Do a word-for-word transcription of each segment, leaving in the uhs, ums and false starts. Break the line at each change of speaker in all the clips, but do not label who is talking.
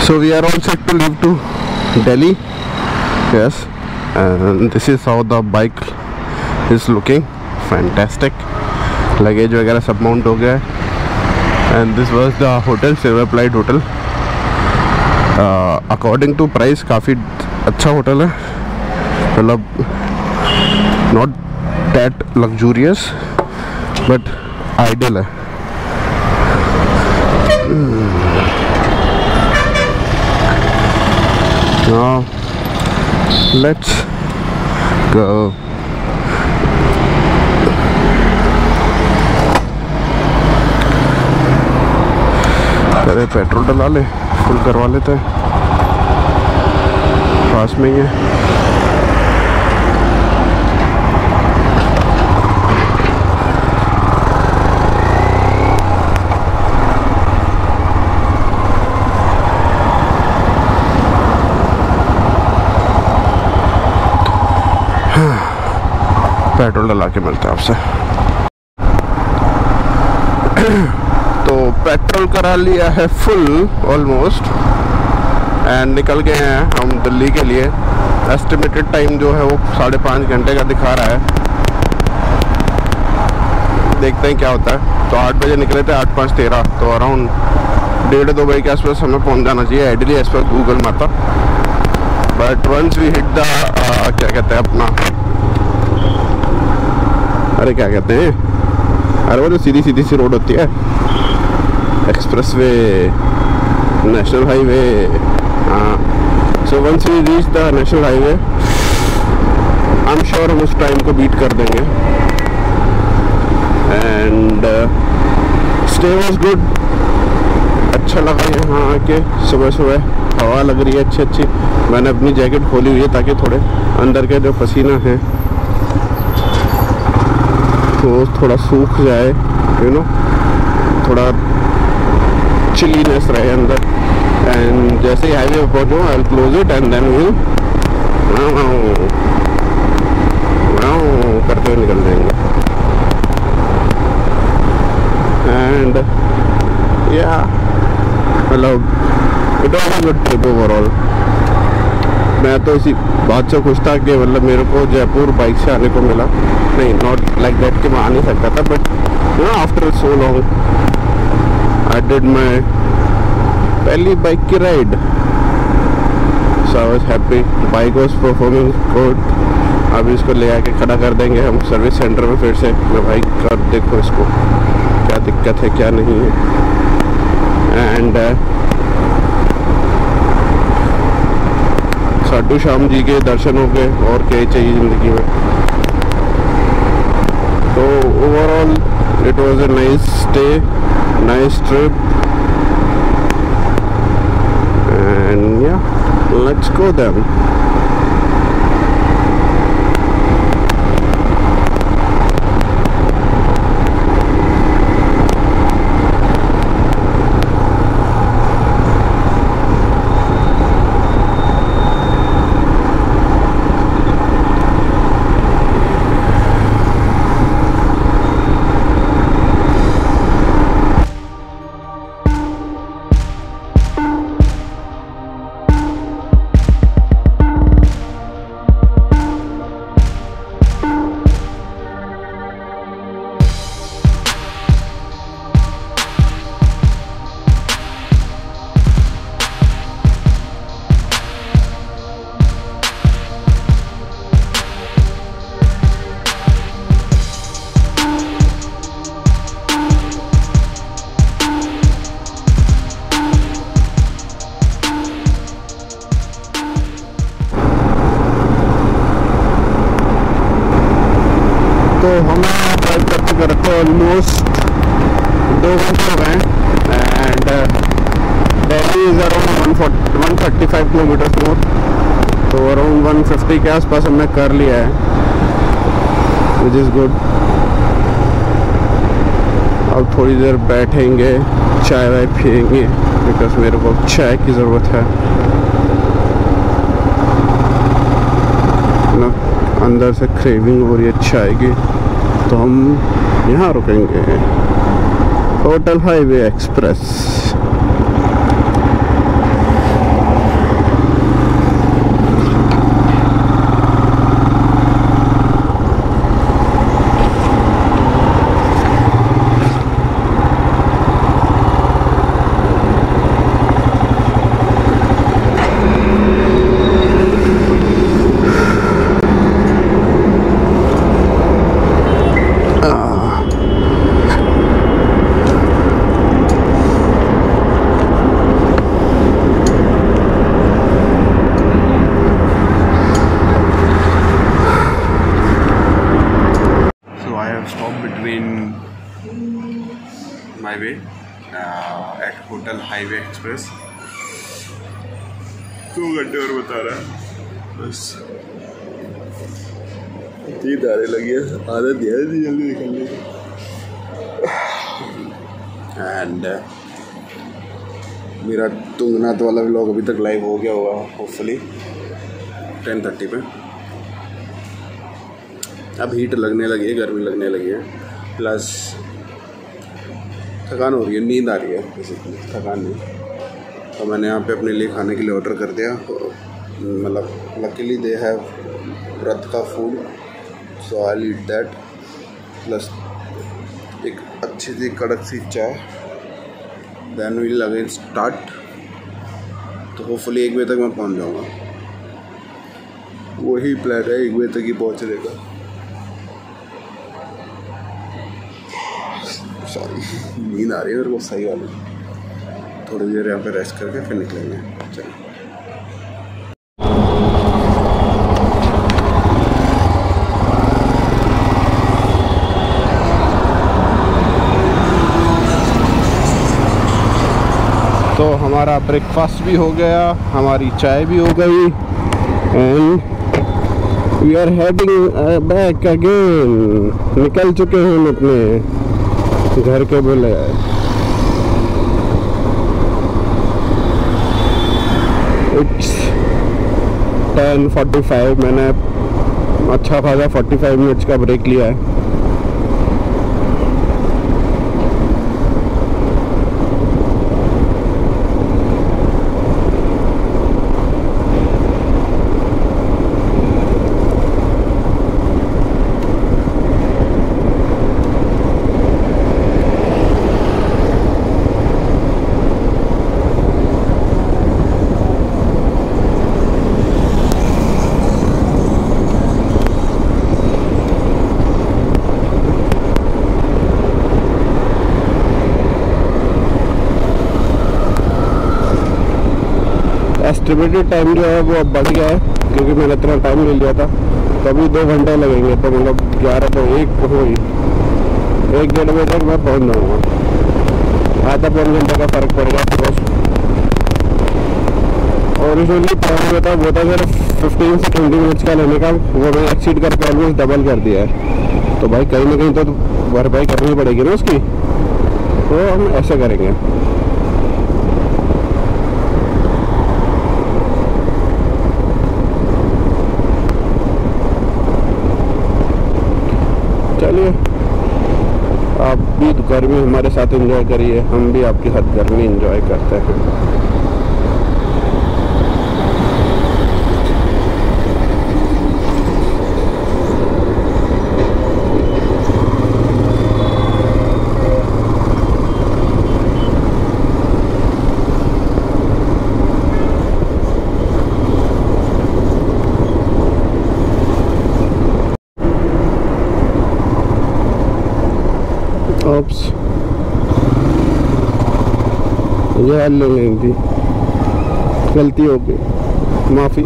So we are all set to leave to Delhi. Yes, and this is how the bike is looking. Fantastic. Luggage वगैरह सब mount हो गया है. And this was the hotel, Silver Plate Hotel. uh, According to price काफ़ी अच्छा hotel है. मतलब not that luxurious but ideal है. Now let's go. अरे पेट्रोल डला ले, फुल करवा लेते हैं, पास में ही है. पेट्रोल डला के मिलते हैं आपसे. तो पेट्रोल करा लिया है फुल ऑलमोस्ट एंड निकल गए हैं हम दिल्ली के लिए. एस्टिमेटेड टाइम जो है वो साढ़े पाँच घंटे का दिखा रहा है. देखते हैं क्या होता है. तो आठ बजे निकले थे, आठ पाँच तेरह, तो अराउंड डेढ़ दो बजे के आसपास हमें पहुंच जाना चाहिए ideally as per Google map. But once we hit the क्या कहते हैं अपना, अरे क्या कहते हैं, अरे वो जो सीधी सीधी सी रोड होती है, एक्सप्रेस वे, नेशनल हाईवे. हाँ, so once we reach the national highway I am sure हम उस टाइम को बीट कर देंगे. And stay was good. अच्छा लगा यहाँ आके. सुबह सुबह हवा लग रही है अच्छी अच्छी. मैंने अपनी जैकेट खोली हुई है ताकि थोड़े अंदर के जो पसीना है तो थोड़ा सूख जाए, यू नो, थोड़ा चिलीनेस रहे अंदर. एंड जैसे ही हाईवे पर पहुँचो I will close it and then will करते हुए निकल जाएंगे. एंड या मतलब it was a good trip overall. मैं तो इसी बात से खुश था कि मतलब मेरे को जयपुर बाइक से आने को मिला. नहीं, नॉट लाइक दैट कि मैं आ नहीं सकता था, but you know after so long I did my पहली बाइक की ride. So I was happy. Bike was performing good. अब इसको ले आके खड़ा कर देंगे हम सर्विस सेंटर में फिर से. मैं भाई कर देखो इसको क्या दिक्कत है क्या नहीं है. एंड साधु श्याम जी के दर्शन हो गए, और क्या चाहिए ज़िंदगी में. तो overall it was a nice stay, nice trip. And yeah let's go then. तो हमें ड्राइव करते करते ऑलमोस्ट दो घंटे हो गए. And Delhi is around one thirty five kilometres more. तो अराउंड वन फिफ्टी के आसपास हमने कर लिया है, विच इज़ गुड. अब थोड़ी देर बैठेंगे, चाय वाय पियेंगे, बिकॉज मेरे को चाय की ज़रूरत है ना. अंदर से क्रेविंग हो रही है चाय की. तो हम यहाँ रुकेंगे, hotel highway express. My way at hotel highway express. दो घंटे और बता रहा है बस। नींद आने लगी है, आदत दिया है जल्दी निकलने की। एंड मेरा तुंगनाथ वाला व्लॉग अभी तक लाइव हो गया होगा होपफुली टेन थर्टी पे। अब हीट लगने लगी है, गर्मी लगने लगी है, प्लस थकान हो रही है, नींद आ रही है बेसिकली, थकान नहीं। तो मैंने यहाँ पे अपने लिए खाने के लिए ऑर्डर कर दिया। मतलब लकीली दे हैव व्रत का food, so I eat that, plus एक अच्छी सी कड़क सी चाय। Then will again start. तो होपफुली एक बजे तक मैं पहुँच जाऊँगा, वही प्लान है, एक बजे तक ही पहुँचने का। सॉरी, नींद आ रही है मेरे को सही वाली। थोड़ी देर यहाँ पे रेस्ट करके फिर निकलेंगे। चलिए। तो हमारा ब्रेकफास्ट भी हो गया, हमारी चाय भी हो गई, and we are heading back again. निकल चुके हैं हम अपने घर के बोले। It's ten forty five. मैंने अच्छा खासा फोर्टी फाइव मिनट्स का ब्रेक लिया है। एस्टिमेटेड टाइम जो है वो अब बढ़ गया है, क्योंकि मैंने इतना टाइम ले लिया था। तो अभी दो घंटे लगेंगे, तो मतलब ग्यारह तो एक हो ही, एक डेढ़ बजे तक मैं पहुंच जाऊँगा। आधा पौन घंटे का फ़र्क पड़ेगा बस। ओरिजिनली प्लान जो था वो था सिर्फ फिफ्टीन से ट्वेंटी मिनट्स का लेने का, वो मैंने एक्सीड करके ऑलमोस्ट डबल कर दिया है। तो भाई कहीं ना कहीं तो भरपाई करनी पड़ेगी ना उसकी, तो हम ऐसे करेंगे। चलिए, आप भी गर्मी हमारे साथ एंजॉय करिए, हम भी आपके साथ गर्मी एंजॉय करते हैं। ऑप्स ये हल नहीं थी, गलती हो गई, माफ़ी।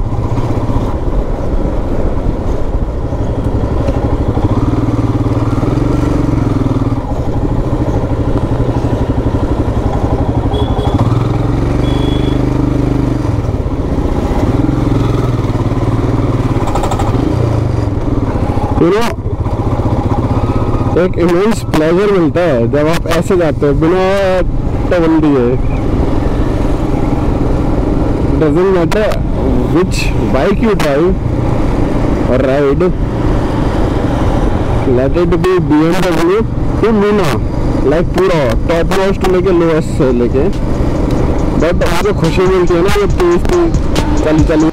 यू नो, एक इमेंस प्लेजर मिलता है जब आप ऐसे जाते हो बिना टवल दिए। Doesn't matter which bike you drive और ride, let it be B M W to मीना, लाइक पूरा टॉप मोस्ट लेके लोएस्ट से लेके, बट मुझे खुशी मिलती है ना जब तेज तेज चली चली।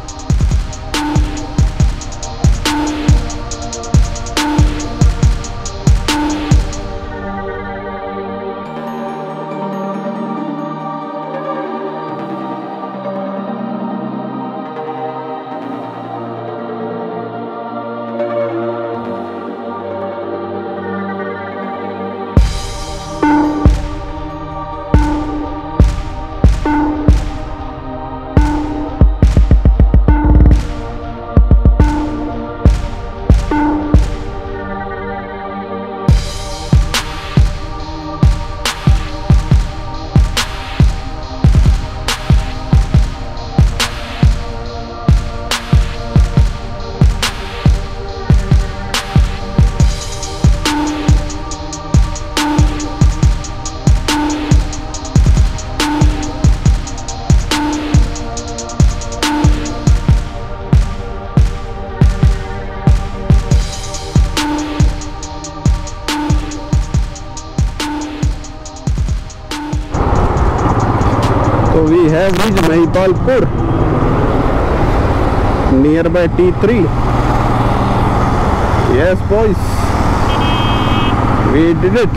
have reached Mahipalpur, nearby T three. Yes, boys, we did it.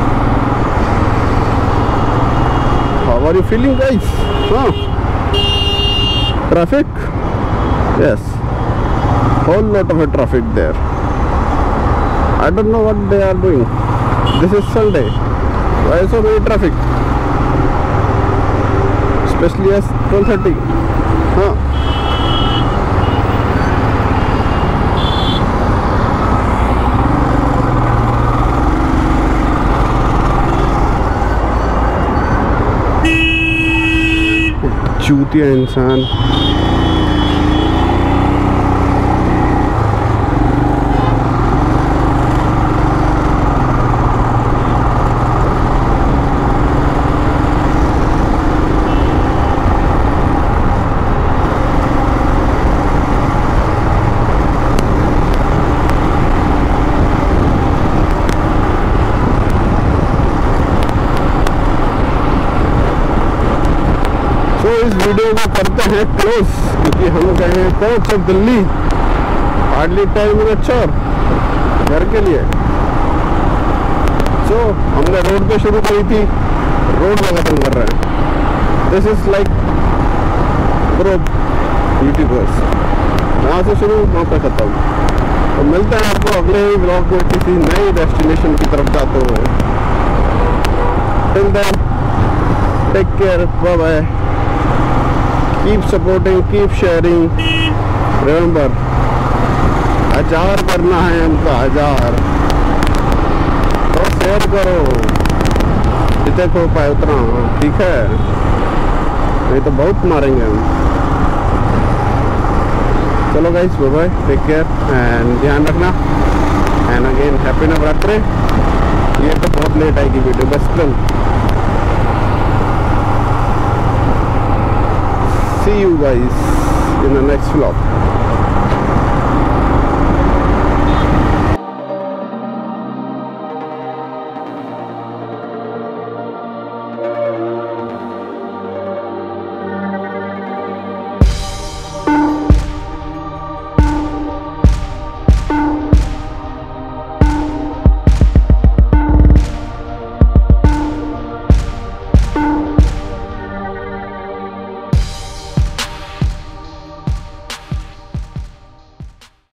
How are you feeling, guys? Huh? Traffic? Yes, whole lot of a traffic there. I don't know what they are doing. This is Sunday. Why so many traffic? Especially as twelve thirty. Huh? चूतिया इंसान. तो इस video को करते हैं close, क्योंकि हम गए हैं पहुंच दिल्ली. हार्डली टेन मिनट्स और घर के लिए. सो so, हमने रोड पे शुरू करी थी, रोड में खत्म कर रहे हैं. This is like bro YouTubers, यहाँ से शुरू वहाँ पे खत्म. तो मिलते हैं आपको अगले ही ब्लॉग में किसी नई डेस्टिनेशन की तरफ जाते हुए. Till then take care, bye bye. Keep supporting, keep sharing. Remember, हजार करना है हमका, हजार. तो शेयर करो जितने हो पाए उतना, ठीक है? नहीं तो बहुत मारेंगे हम. चलो guys, bye bye, take care and ध्यान रखना. And again happy Navratri. ये तो बहुत लेट आएगी वीडियो, बस चल. See you guys in the next vlog.